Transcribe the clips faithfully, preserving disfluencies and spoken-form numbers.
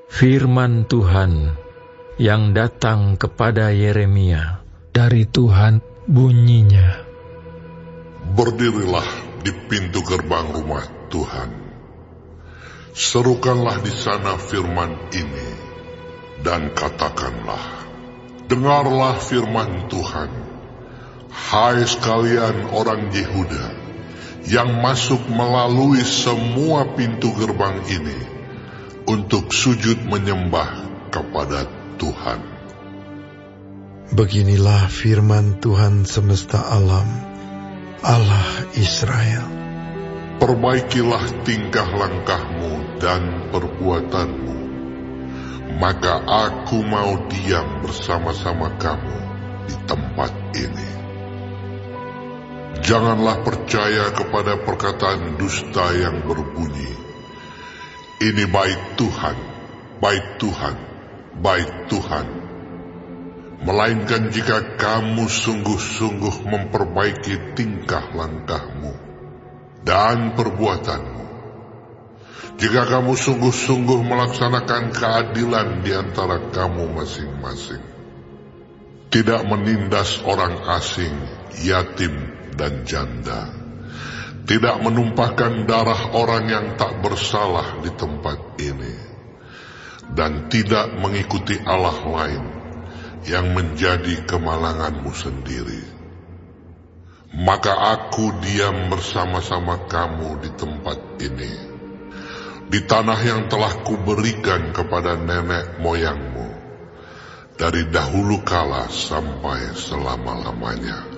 Firman Tuhan yang datang kepada Yeremia dari Tuhan bunyinya, berdirilah di pintu gerbang rumah Tuhan, serukanlah di sana firman ini, dan katakanlah, dengarlah firman Tuhan, hai sekalian orang Yehuda, yang masuk melalui semua pintu gerbang ini, untuk sujud menyembah kepada Tuhan. Beginilah firman Tuhan semesta alam, Allah Israel. Perbaikilah tingkah langkahmu dan perbuatanmu, maka aku mau diam bersama-sama kamu di tempat ini. Janganlah percaya kepada perkataan dusta yang berbunyi, ini bait Tuhan, bait Tuhan, bait Tuhan. Melainkan jika kamu sungguh-sungguh memperbaiki tingkah langkahmu dan perbuatanmu, jika kamu sungguh-sungguh melaksanakan keadilan di antara kamu masing-masing, tidak menindas orang asing, yatim dan janda, tidak menumpahkan darah orang yang tak bersalah di tempat ini, dan tidak mengikuti Allah lain yang menjadi kemalanganmu sendiri, maka aku diam bersama-sama kamu di tempat ini, di tanah yang telah kuberikan kepada nenek moyangmu, dari dahulu kala sampai selama-lamanya.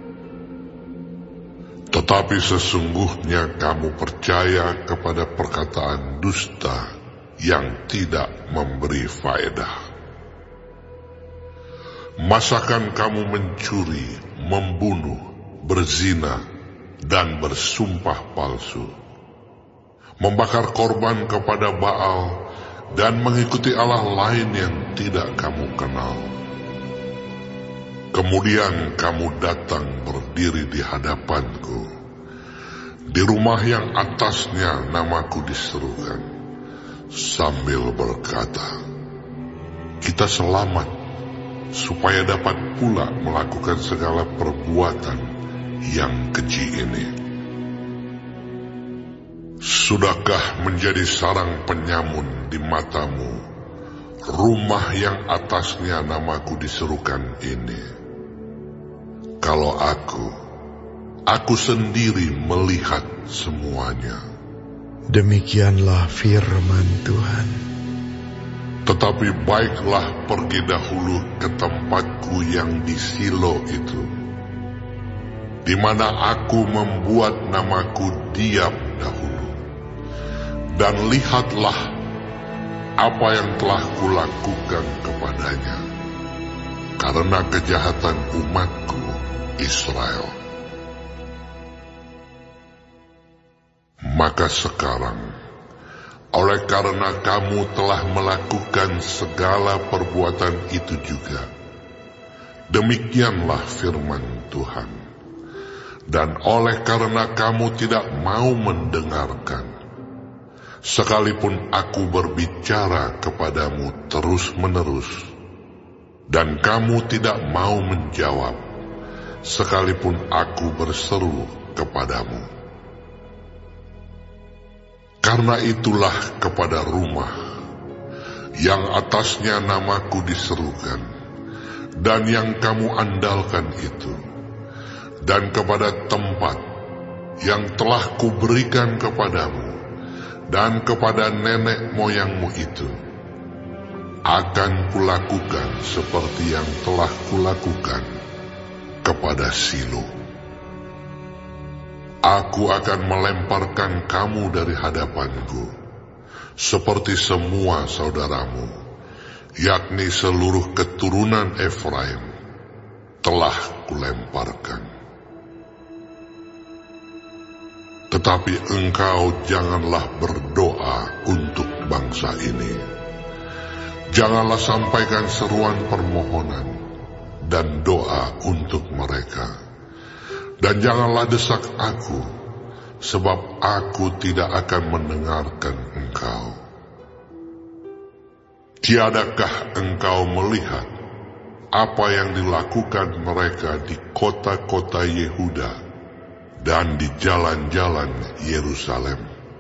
Tetapi sesungguhnya kamu percaya kepada perkataan dusta yang tidak memberi faedah. Masakan kamu mencuri, membunuh, berzina, dan bersumpah palsu, membakar korban kepada Baal, dan mengikuti Allah lain yang tidak kamu kenal. Kemudian kamu datang berdiri di hadapanku, di rumah yang atasnya namaku diserukan, sambil berkata, kita selamat, supaya dapat pula melakukan segala perbuatan yang keji ini. Sudahkah menjadi sarang penyamun di matamu rumah yang atasnya namaku diserukan ini? Kalau aku, aku sendiri melihat semuanya. Demikianlah firman Tuhan. Tetapi baiklah pergi dahulu ke tempatku yang di Silo itu, di mana aku membuat namaku diam dahulu, dan lihatlah apa yang telah kulakukan kepadanya, karena kejahatan umatku Israel. Maka sekarang, oleh karena kamu telah melakukan segala perbuatan itu juga, demikianlah firman Tuhan, dan oleh karena kamu tidak mau mendengarkan, sekalipun aku berbicara kepadamu terus-menerus, dan kamu tidak mau menjawab, sekalipun aku berseru kepadamu. Karena itulah kepada rumah yang atasnya namaku diserukan, dan yang kamu andalkan itu, dan kepada tempat yang telah kuberikan kepadamu, dan kepada nenek moyangmu itu, akan kulakukan seperti yang telah kulakukan kepada Silo. Aku akan melemparkan kamu dari hadapanku, seperti semua saudaramu, yakni seluruh keturunan Efraim, telah kulemparkan. Tetapi engkau janganlah berdoa untuk bangsa ini. Janganlah sampaikan seruan permohonan dan doa untuk mereka. Dan janganlah desak aku, sebab aku tidak akan mendengarkan engkau. Tiadakah engkau melihat apa yang dilakukan mereka di kota-kota Yehuda dan di jalan-jalan Yerusalem?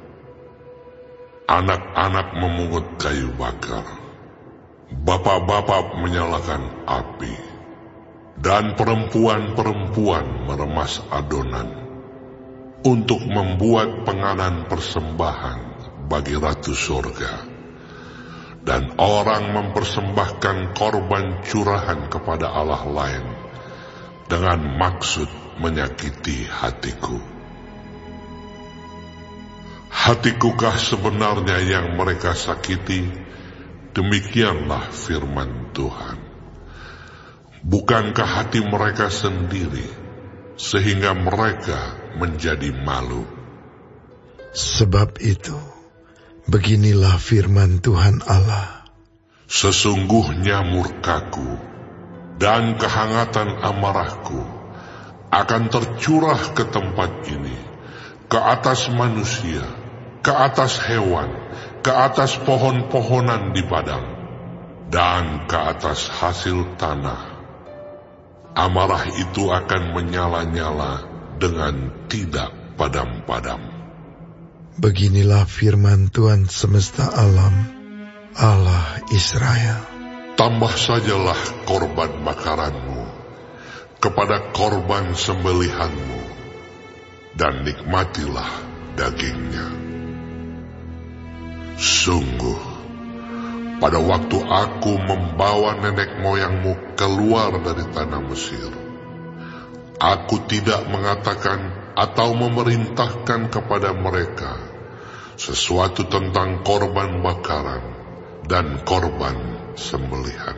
Anak-anak memungut kayu bakar, bapak-bapak menyalakan api, dan perempuan-perempuan meremas adonan untuk membuat penganan persembahan bagi Ratu Sorga. Dan orang mempersembahkan korban curahan kepada Allah lain dengan maksud menyakiti hatiku. Hatikukah sebenarnya yang mereka sakiti? Demikianlah firman Tuhan. Bukankah hati mereka sendiri sehingga mereka menjadi malu? Sebab itu, beginilah firman Tuhan Allah. Sesungguhnya murkaku dan kehangatan amarahku akan tercurah ke tempat ini, ke atas manusia, ke atas hewan, ke atas pohon-pohonan di padang, dan ke atas hasil tanah. Amarah itu akan menyala-nyala dengan tidak padam-padam. Beginilah firman Tuhan semesta alam, Allah Israel. Tambah sajalah korban bakaranmu kepada korban sembelihanmu, dan nikmatilah dagingnya. Sungguh, pada waktu aku membawa nenek moyangmu keluar dari tanah Mesir, aku tidak mengatakan atau memerintahkan kepada mereka sesuatu tentang korban bakaran dan korban sembelihan.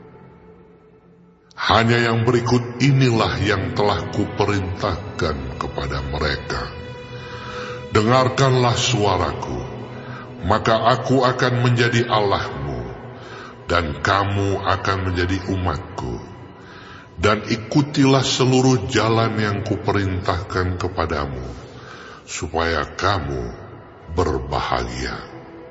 Hanya yang berikut inilah yang telah kuperintahkan kepada mereka. Dengarkanlah suaraku, maka aku akan menjadi Allahmu, dan kamu akan menjadi umatku. Dan ikutilah seluruh jalan yang kuperintahkan kepadamu, supaya kamu berbahagia.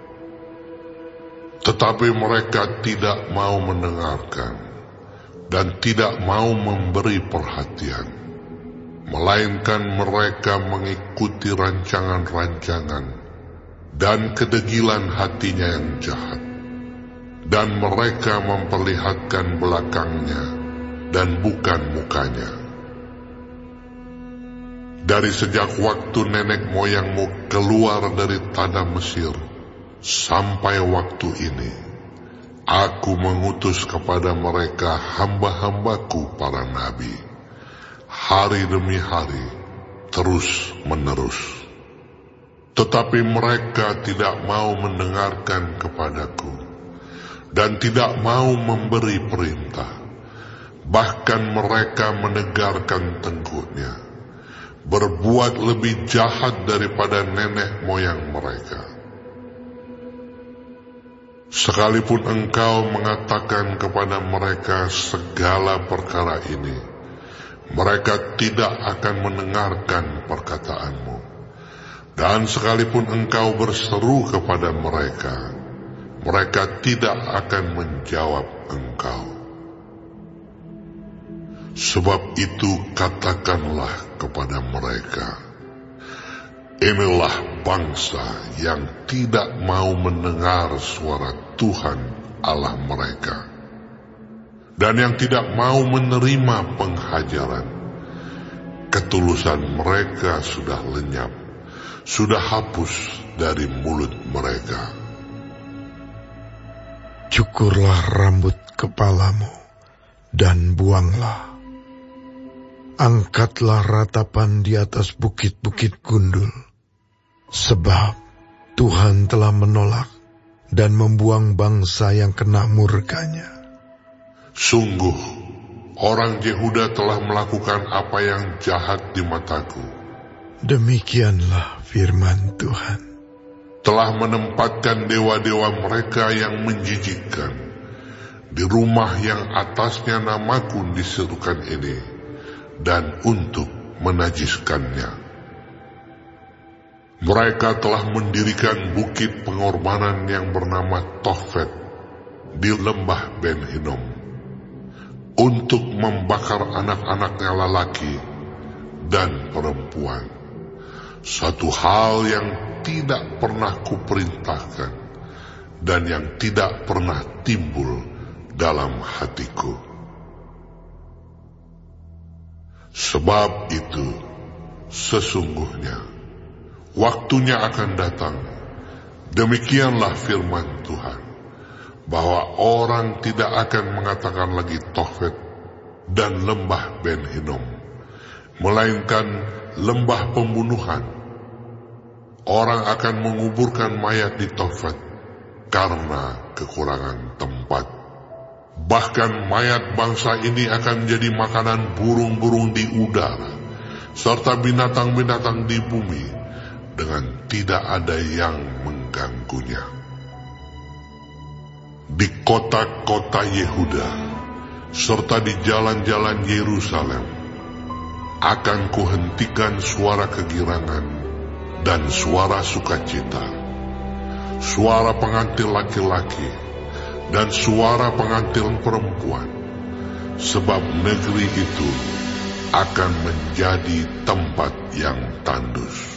Tetapi mereka tidak mau mendengarkan, dan tidak mau memberi perhatian, melainkan mereka mengikuti rancangan-rancangan dan kedegilan hatinya yang jahat, dan mereka memperlihatkan belakangnya dan bukan mukanya. Dari sejak waktu nenek moyangmu keluar dari tanah Mesir sampai waktu ini, aku mengutus kepada mereka hamba-hambaku para nabi, hari demi hari, terus menerus. Tetapi mereka tidak mau mendengarkan kepadaku, dan tidak mau memberi perintah. Bahkan mereka menegarkan tengkuknya, berbuat lebih jahat daripada nenek moyang mereka. Sekalipun engkau mengatakan kepada mereka segala perkara ini, mereka tidak akan mendengarkan perkataanmu. Dan sekalipun engkau berseru kepada mereka, mereka tidak akan menjawab engkau. Sebab itu katakanlah kepada mereka, inilah bangsa yang tidak mau mendengar suara Tuhan Allah mereka, dan yang tidak mau menerima penghajaran. Ketulusan mereka sudah lenyap, sudah hapus dari mulut mereka. Cukurlah rambut kepalamu dan buanglah. Angkatlah ratapan di atas bukit-bukit gundul, sebab Tuhan telah menolak dan membuang bangsa yang kena murkanya. Sungguh, orang Yehuda telah melakukan apa yang jahat di mataku. Demikianlah firman Tuhan. Telah menempatkan dewa-dewa mereka yang menjijikkan di rumah yang atasnya namaku diserukan ini, dan untuk menajiskannya. Mereka telah mendirikan bukit pengorbanan yang bernama Tofet di lembah Ben Hinnom untuk membakar anak-anaknya lelaki dan perempuan. Satu hal yang tidak pernah kuperintahkan dan yang tidak pernah timbul dalam hatiku. Sebab itu, sesungguhnya waktunya akan datang, demikianlah firman Tuhan, bahwa orang tidak akan mengatakan lagi Tofet dan lembah Ben Hinnom, melainkan lembah pembunuhan. Orang akan menguburkan mayat di Tofet karena kekurangan tempat. Bahkan mayat bangsa ini akan menjadi makanan burung-burung di udara, serta binatang-binatang di bumi, dengan tidak ada yang mengganggunya. Di kota-kota Yehuda, serta di jalan-jalan Yerusalem, akan kuhentikan suara kegirangan dan suara sukacita, suara pengantin laki-laki, dan suara pengantin perempuan, sebab negeri itu akan menjadi tempat yang tandus.